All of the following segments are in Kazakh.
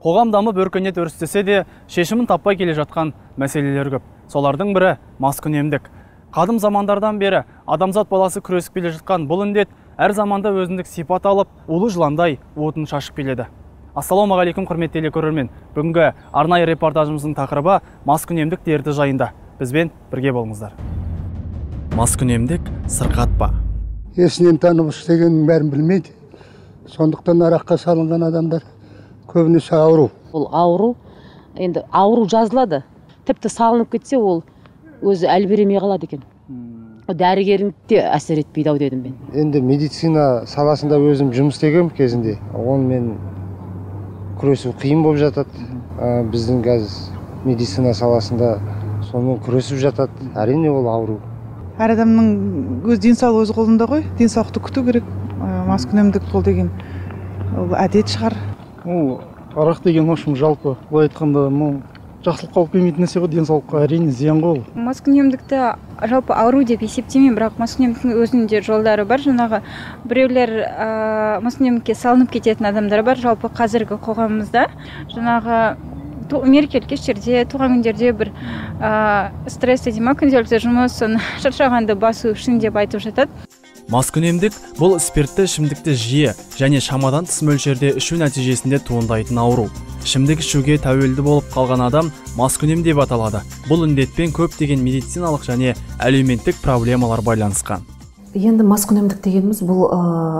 Қоғам дамып өркениет өрістесе де шешімін таппай келе жатқан мәселелер көп. Солардың бірі маскүнемдік. Қадым замандардан бері адамзат баласы күресіп келе жатқан бұл індет әр заманда өзіндік сипат алып, улы жыландай отын шашып келеді. Ассалаумағалейкум құрметті телекөрермен. Бүгінгі арнайы репортажымыздың тақырыбы маскүнемдік дерті жайында. Бізбен бірге болыңыздар. Маскүнемдік сырқат па? Есінен танымыш дегеннің бәрін білмейді. Сондықтан араққа салынған адамдар көбінесе ауру. Ол ауру, енді ауру жазылады. Тіпті салынып кетсе, ол өзі әлі беремей қалады екен. Дәрігердің де әсер етпейді ау дедім мен. Енді медицина саласында өзім жұмыс істегем кезінде. Онымен күресу қиын болып жатады. Біздің қазір медицина саласында сонымен күресіп жатады. Әрине ол ауру. Әр адамның өз денсаулығы өз қолында ғой. Денсаулықты күту керек. Маскүнемдік бұл деген ол әдет шығар. Ол арақ деген машым жалпы былай айтқанда жақсылыққа алып келмейтін нәрсе ғой, денсаулыққа әрине зиян ғой. Маскүнемдікті жалпы ауру деп есептемеймін, бірақ маскүнемдіктің өзінде жолдары бар. Жаңағы біреулер маскүнемдікке салынып кететін адамдар бар. Жалпы қазіргі қоғамымызда жаңағы мерекелік кештерде, туған күндерде бір стресс дей ма, күнделікті жұмысын шаршағанды басу үшін деп айтып жатады. Маскүнемдік бұл спиртті ішімдікті жиі және шамадан тыс мөлшерде ішу нәтижесінде туындайтын ауру. Ішімдік ішуге тәуелді болып қалған адам маскүнем деп аталады. Бұл індетпен көптеген медициналық және әлеуметтік проблемалар байланысқан. Енді маскүнемдік дегеніміз бұл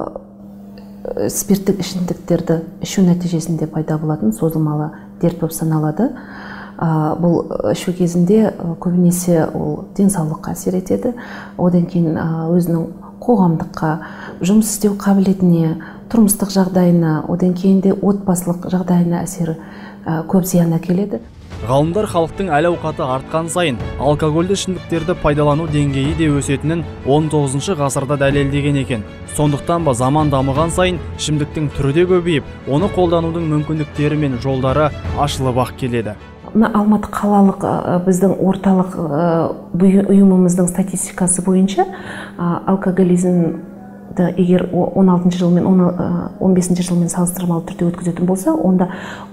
спирттік ішімдіктерді ішу нәтижесінде пайда болатын созылмалы дерт болып саналады. Бұл ішу кезінде көбінесе ол денсаулыққа әсер етеді. Одан кейін өзінің қоғамдыққа, жұмыс істеу қабілетіне, тұрмыстық жағдайына, одан кейін де отбасылық жағдайына әсері көп зиян әкеледі. Ғалымдар халықтың әл-ауқаты артқан сайын алкогольді ішімдіктерді пайдалану деңгейі де өсетінін 19 ғасырда дәлелдеген екен. Сондықтан ба заман дамыған сайын ішімдіктің түрі де көбейіп, оны қолданудың мүмкіндіктері мен жолдары ашылып ақ келеді. Алматы қалалық біздің орталық ұйымымыздың статистикасы бойынша алкоголизмді егер 16 жылмен 15 жылмен салыстырмалы түрде өткізетін болса, онда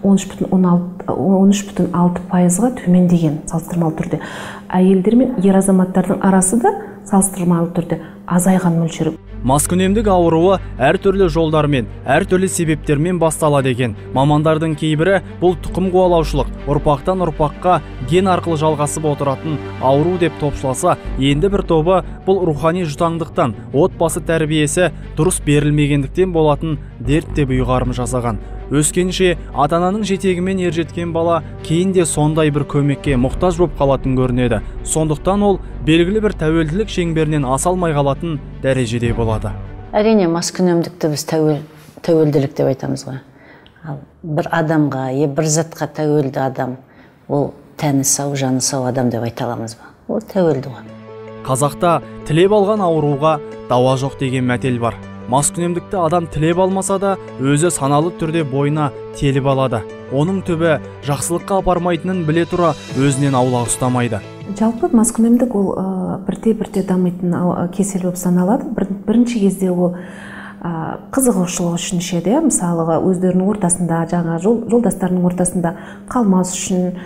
13,6%-ға төмендеген салыстырмалы түрде. Әйелдер мен ер азаматтардың арасы да салыстырмалы түрде азайған мөлшері. Маскүнемдік ауруы әртүрлі жолдармен, әртүрлі себептермен басталады екен. Мамандардың кейбірі бұл тұқым қуалаушылық, ұрпақтан ұрпаққа ген арқылы жалғасып отыратын ауру деп топшыласа, енді бір тобы бұл рухани жұтаңдықтан, отбасы тәрбиесі дұрыс берілмегендіктен болатын дерт деп ұйғарым жасаған. Өскенше ата-ананың жетегімен ержеткен бала кейін де сондай бір көмекке мұқтаж болып қалатын көрінеді. Сондықтан ол белгілі бір тәуелділік шеңберінен аса алмай қалатын дәрежеде болады. Әрине маскүнемдікті біз тәуелділік деп айтамыз ғой. Ал бір адамға, бір затқа тәуелді адам, ол тәні сау, жаны сау адам деп айта аламыз ба? Ол тәуелді ғой. Қазақта тілеп алған ауруға дауа жоқ деген мәтел бар. Маскүнемдікті адам тілеп алмаса да, өзі саналы түрде бойына теліп алады. Оның түбі жақсылыққа апармайтынын біле тұра өзінен аулақ ұстамайды. Жалпы маскүнемдік ол бірте-бірте дамитын кесел болып саналады. Бірінші кезде ол қызығушылық үшін шеді, мысалыға өздерінің ортасында, жаңа жолдастарының ортасында қалмас үшін,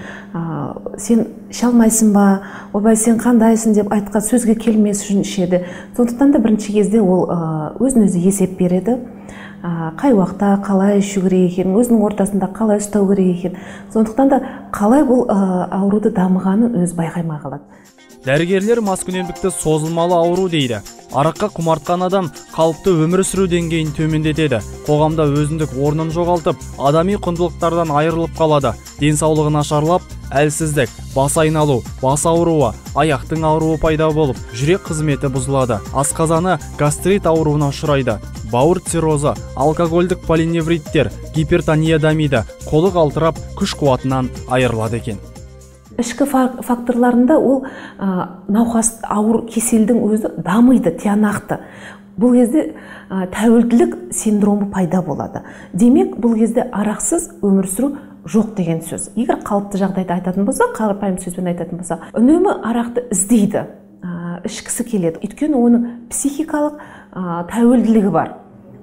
сен шалмайсың ба, обай сен қандайсың деп айтқа сөзге келмес үшін шеді. Сондықтан да бірінші кезде ол өзін-өзі есеп береді. Қай уақытта қалай ішу керек екен, өзінің ортасында қалай ұстау керек екен. Сондықтан да қалай бұл ауруды дамығанын өз байқаймай қалады. Дәрігерлер маскүнемдікті созылмалы ауру дейді. Араққа құмартқан адам қалыпты өмір сүру деңгейін төмендетеді. Қоғамда өзіндік орнын жоғалтып, адами құндылықтардан айырылып қалады. Денсаулығы нашарлап, әлсіздік, бас айналу, бас ауруы, аяқтың ауруы пайда болып, жүрек қызметі бұзылады. Асқазаны гастрит ауруына ұшырайды. Бауыр циррозы, алкогольдік полиневриттер, гипертония дамиды, қолы қалтырап, күш қуатынан айырылады екен. Ішкі факторларында ол науқас ауыр кеселдің өзі дамиды, тиянақты. Бұл кезде тәуелділік синдромы пайда болады. Демек, бұл кезде арақсыз өмір сүру жоқ деген сөз. Егер қалыпты жағдайда айтатын болса, қарапайым сөзбен айтатын болса, үнемі арақты іздейді, ішкісі келеді. Өйткені оның психикалық тәуелділігі бар.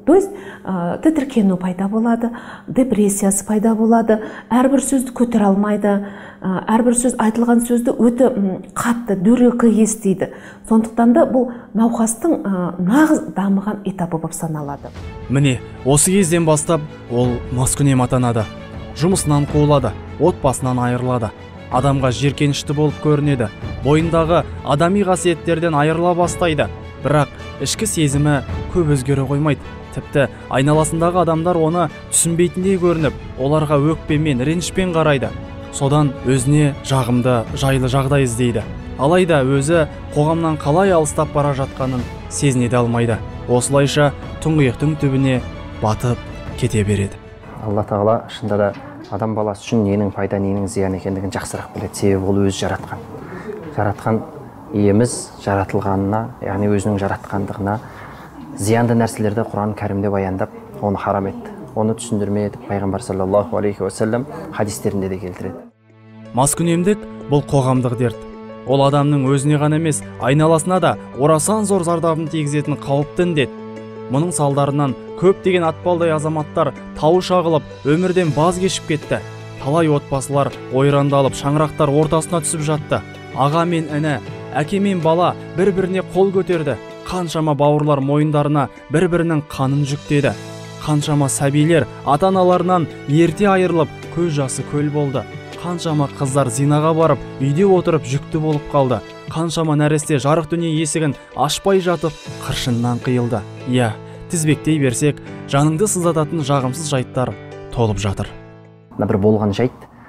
То есть тітіркену пайда болады, депрессиясы пайда болады, әрбір сөзді көтере алмайды, әрбір сөз айтылған сөзді өте қатты, дөрекі естиді. Сондықтан да бұл науқастың нағыз дамыған этапы болып саналады. Міне, осы кезден бастап ол маскүнем атанады. Жұмысынан қуылады, отбасынан айырылады. Адамға жиіркенішті болып көрінеді. Бойындағы адами қасиеттерден айырыла бастайды. Бірақ ішкі сезімі көп өзгере қоймайды. Тіпті айналасындағы адамдар оны түсінбейтіндей көрініп, оларға өкпемен, ренішпен қарайды. Содан өзіне жағымды, жайлы жағдай іздейді. Алайда өзі қоғамнан қалай алыстап бара жатқанын сезіне де алмайды. Осылайша тұңғиықтың түбіне батып кете береді. Алла тағала шынында да адам баласы үшін ненің пайда, ненің зиян екендігін жақсырақ біледі. Себебі ол өзі жаратқан. Жаратқан иеміз жаратылғанына, яғни өзінің жаратқандығына зиянды нәрселерді Құран кәрімде баяндап, оны харам етті. Оны түсіндірме етіп, пайғамбар саллаллаху алейхи уассалам хадистерінде де келтіреді. Маскүнемдік бұл қоғамдық дерт. Ол адамның өзіне ғана емес, айналасына да орасан зор зардабын тигізетін қауіпті індет. Мұның салдарынан көптеген атпалдай азаматтар тауы шағылып, өмірден баз кешіп кетті. Талай отбасылар ойрандалып, шаңырақтар ортасына түсіп жатты. Аға мен іні, әке мен бала бір-біріне қол көтерді. Қаншама бауырлар мойындарына бір-бірінің қанын жүктеді. Қаншама сәбилер ата-аналарынан ерте айырылып, көз жасы көл болды. Қаншама қыздар зинаға барып, үйде отырып жүкті болып қалды. Қаншама нәресте жарық дүние есігін ашпай жатып, қыршыннан қиылды. Иә, тізбектей берсек, жаныңды сыздататын жағымсыз жайттар толып жатыр. Бір болған жайт,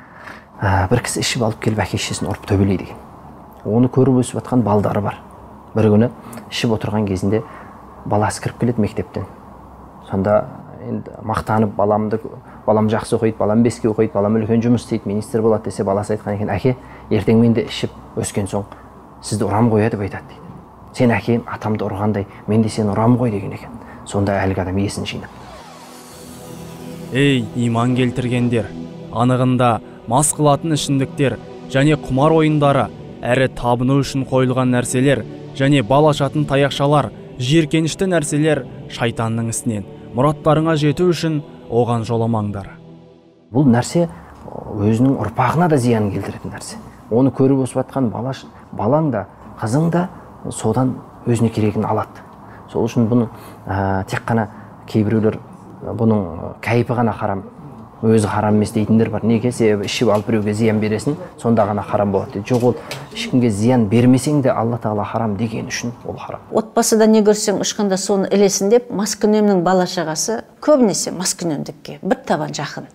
бір кісі ішіп алып келіп әке-шешесін ұрып төбелейді екен. Оны көріп өсіп жатқан балдары бар. Бір күні ішіп отырған кезінде баласы кіріп келеді мектептен. Сонда енді мақтанып, балам жақсы оқиды, балам 5-ке оқиды, балам үлкен жұмыс істейді, министр болады десе, баласы айтқан екен, әке, ертең мен де ішіп өскен соң сізді ұрам ғой деп айтады дейді. Сен әкем атамды ұрғандай, мен де сені ұрам ғой деген екен. Сонда әлгі адам есін жинап. Ей, иман келтіргендер, анығында мас қылатын ішімдіктер және құмар ойындары, әрі табыну үшін қойылған нәрселер және бал ашатын таяқшалар, жиіркенішті нәрселер шайтанның ісінен. Мұраттарыңа жету үшін оған жоламаңдар. Бұл нәрсе өзінің ұрпағына да зиян келтіретін нәрсе. Оны көріп өсіп жатқан балаң да, қызың да содан өзіне керегін алады. Сол үшін бұны тек қана кейбіреулер бұның кайфы ғана харам, өзі харам емес дейтіндер бар. Неге? Себебі ішіп алып біреуге зиян бересің, сонда ғана харам болады. Жоқ, ол ешкімге зиян бермесең де Алла тағала харам деген үшін ол харам. Отбасыда не көрсең ұшқанда соны ілесін деп, маскүнемнің бала шағасы көбінесе маскүнемдікке бір табан жақын.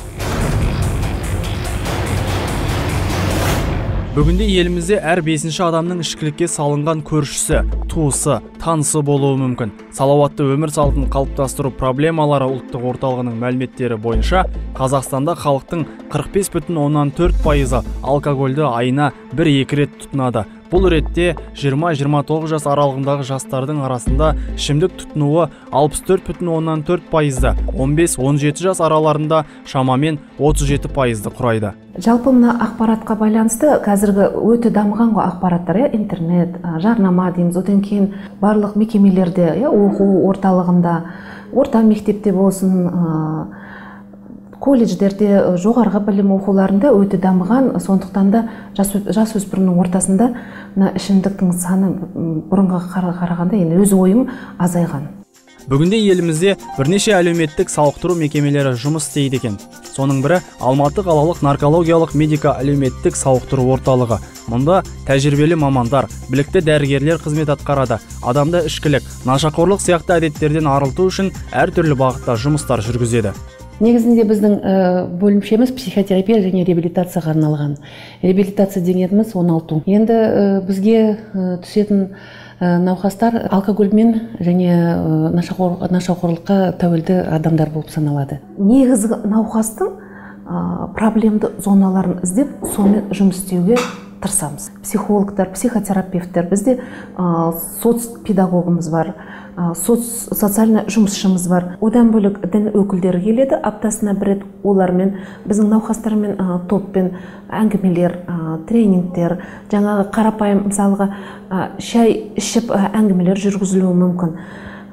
Бүгінде елімізде әр 5-ші адамның ішкілікке салынған көршісі, туысы, танысы болуы мүмкін. Салауатты өмір салтын қалыптастыру проблемалары ұлттық орталығының мәліметтері бойынша, Қазақстанда халықтың 45,4% алкогольді айына 1-2 рет тұтынады. Бұл ретте 20-29 жас аралығындағы жастардың арасында ішімдік тұтынуы 64,4%, 15-17 жас араларында шамамен 37% құрайды. Жалпы мына ақпаратқа байланысты қазіргі өте дамыған ғой ақпараттар, интернет, жарнама дейміз, одан кейін барлық мекемелерде, оқу орталығында, орта мектепте болсын, колледждерде, жоғарғы білім оқуларында өте дамыған, сондықтан да жасөспірімнің ортасында ішімдіктің саны бұрынға қарағанда енді өз ойым азайған. Бүгінде елімізде бірнеше әлеуметтік сауықтыру мекемелері жұмыс істейді екен. Соның бірі Алматы қалалық наркологиялық медика әлеуметтік сауықтыру орталығы. Мұнда тәжірибелі мамандар, білікті дәрігерлер қызмет атқарады. Адамды ішкілік, нашақорлық сияқты әдеттерден арылту үшін әртүрлі бағытта жұмыстар жүргізеді. Негізінде біздің бөлімшеміз психотерапия және реабилитацияға арналған. Реабилитация дегеніміз оңалту. Енді бізге түсетін науқастар алкогольмен және нашақорлыққа тәуелді адамдар болып саналады. Негізгі науқастың проблемді зоналарын іздеп, сонымен жұмыс істеуге тырысамыз. Психологтар, психотерапевттер, бізде соцпедагогымыз бар, социальный жұмысшымыз бар. Одан бөлек дін өкілдері келеді, аптасына бір рет олармен, біздің науқастармен топпен әңгімелер, тренингтер, жаңағы қарапайым мысалға шай ішіп әңгімелер жүргізілуі мүмкін.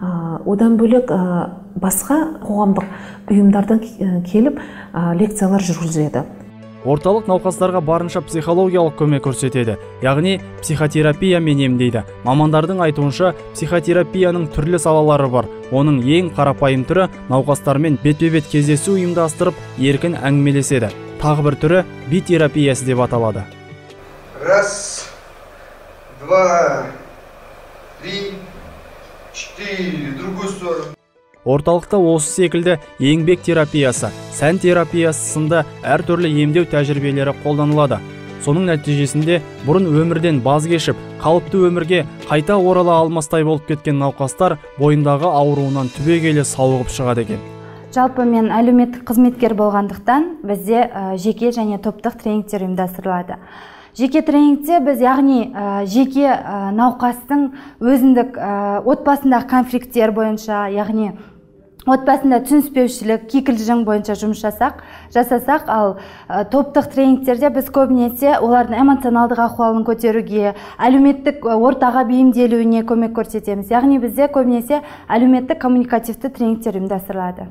Одан бөлек басқа қоғамдық ұйымдардан келіп лекциялар жүргізеді. Орталық науқастарға барынша психологиялық көмек көрсетеді, яғни психотерапиямен емдейді. Мамандардың айтуынша, психотерапияның түрлі салалары бар. Оның ең қарапайым түрі науқастармен бетпе-бет кездесу ұйымдастырып, еркін әңгімелеседі. Тағы бір түрі би терапиясы деп аталады. Раз, два, три, четыре, другую сторону. Орталықта осы секілді еңбек терапиясы, сән терапиясы сынды әртүрлі емдеу тәжірибелері қолданылады. Соның нәтижесінде бұрын өмірден баз кешіп, қалыпты өмірге қайта орала алмастай болып кеткен науқастар бойындағы ауруынан түбегейлі сауығып шығады екен. Жалпы мен әлеуметтік қызметкер болғандықтан бізде жеке және топтық тренингтер ұйымдастырылады. Жеке тренингте біз яғни жеке науқастың өзіндік отбасындағы конфликттер бойынша, яғни отбасында түсініспеушілік, кикілжің бойынша жұмыс жасасақ, ал топтық тренингтерде біз көбінесе олардың эмоционалдық ахуалын көтеруге, әлеуметтік ортаға бейімделуіне көмек көрсетеміз. Яғни бізде көбінесе әлеуметтік коммуникативті тренингтер ұйымдастырылады.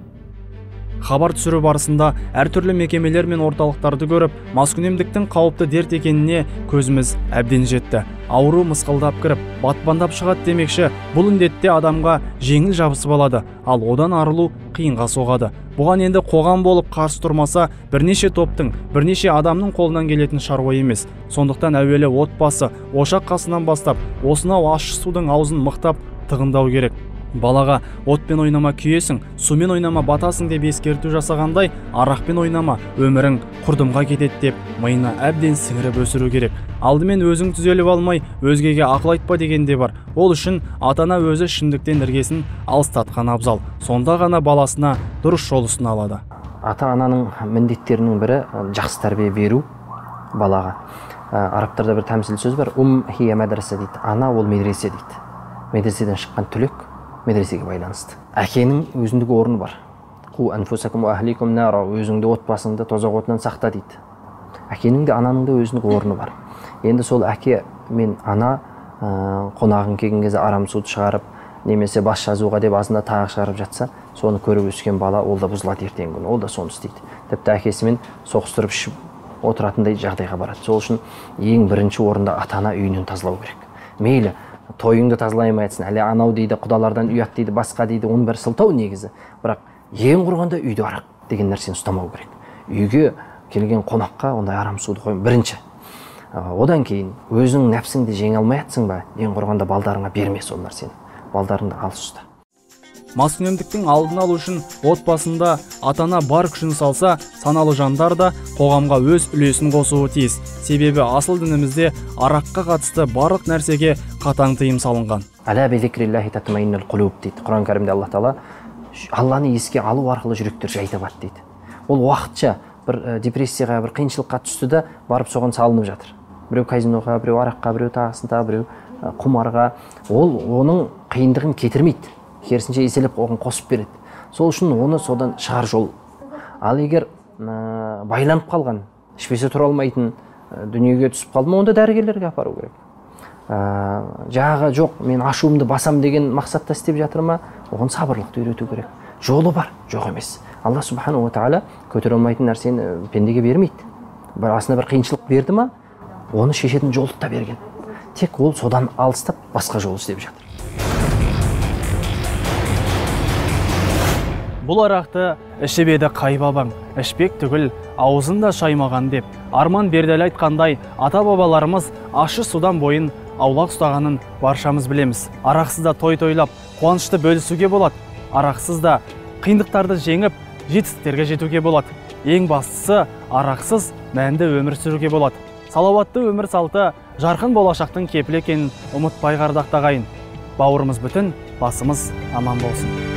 Хабар түсіру барысында әртүрлі мекемелер мен орталықтарды көріп, маскүнемдіктің қауіпті дерт екеніне көзіміз әбден жетті. Ауру мысқалдап кіріп, батпандап шығады демекші, бұл індетте адамға жеңіл жабысып алады, ал одан арылу қиынға соғады. Бұған енді қоғам болып қарсы тұрмаса, бірнеше топтың, бірнеше адамның қолынан келетін шаруа емес. Сондықтан әуелі отбасы, ошақ қасынан бастап, осынау ащы судың аузын мықтап тығындау керек. Балаға отпен ойнама күйесің, сумен ойнама батасың деп ескерту жасағандай, арақпен ойнама, өмірің құрдымға кетеді деп миына әбден сіңіріп өсіру керек. Алдымен өзің түзеліп алмай, өзгеге ақыл айтпа деген де бар. Ол үшін ата-ана өзі шындықтен іргесін алыстатқан абзал. Сонда ғана баласына дұрыс жол ұсына алады. Ата-ананың міндеттерінің бірі жақсы тәрбие беру балаға. Арабтарда бір тәмсіл сөз бар, хия мәдресе дейді. Ана ол медресе дейді. Медреседен шыққан түлек медресеге байланысты. Әкенің өзіндік орны бар. Қу анфусакум ва ахликум нара, өзіңді отбасыңды тозақ отынан сақта дейді. Әкенің де ананың да өзіндік орны бар. Енді сол әке мен ана қонағын келген кезде арам суды шығарып, немесе бас жазуға деп азында тағы шығарып жатса, соны көріп өскен бала ол да бұзылады ертеңгі күні, ол да соны істейді. Тіпті әкесімен соғыстырып ішіп отыратындай жағдайға барады. Сол үшін ең бірінші орында ата-ана үйінен тазалау керек. Мейлі тойыңды тазалай алмайсың, әлі анау дейді, құдалардан ұят дейді, басқа дейді, оның бір сылтау негізі. Бірақ ең құрғанда үйде арақ деген нәрсені ұстамау керек. Үйге келген қонаққа ондай арам суды қойма бірінші. Одан кейін өзің нәпсіңді жеңе алмай жатсың ба, ең құрғанда балдарыңа берме сол нәрсені. Балдарыңды алыс ұста. Маскүнемдіктің алдын алу үшін отбасында ата-ана бар күшін салса, саналы жандар да қоғамға өз үлесін қосуы тиіс. Себебі асыл дінімізде араққа қатысты барлық нәрсеге қатаң тыйым салынған. Әла бизикриллахи татмаиннул қулуб дейді. Құран кәрімде Аллах Тағала Алланы еске алу арқылы жүректер жай табады дейді. Ол уақытша бір депрессияға, бір қиыншылыққа түсті де барып соған салынып жатыр. Біреу казиноға, біреу араққа, біреу тағысында, біреу құмарға. Ол оның қиындығын кетірмейді. Керісінше еселеп оған қосып береді. Сол үшін оны содан шығар жол. Ал егер байланып қалған, ішпесе тұра алмайтын дүниеге түсіп қалды ма, онда дәрігерлерге апару керек. Жағы жоқ, мен ашуымды басам деген мақсатта істеп жатыр ма, оған сабырлықты үйрету керек. Жолы бар, жоқ емес. Алла субхану ва тағала көтере алмайтын нәрсені пендеге бермейді. Басына бір қиыншылық берді ма, оны шешетін жолды да берген. Тек ол содан алыстап басқа жол істеп жатыр. Бұл арақты ішіп еді қай бабаң, ішпек түгіл аузында шаймаған деп, Арман Бердәлі айтқандай, ата-бабаларымыз ащы судан бойын аулақ ұстағанын баршамыз білеміз. Арақсыз да той тойлап, қуанышты бөлісуге болады. Арақсыз да қиындықтарды жеңіп, жетістіктерге жетуге болады. Ең бастысы, арақсыз мәнді өмір сүруге болады. Салауатты өмір салты жарқын болашақтың кепілі екенін ұмытпай ардақтағайын. Бауырымыз бүтін, басымыз аман болсын.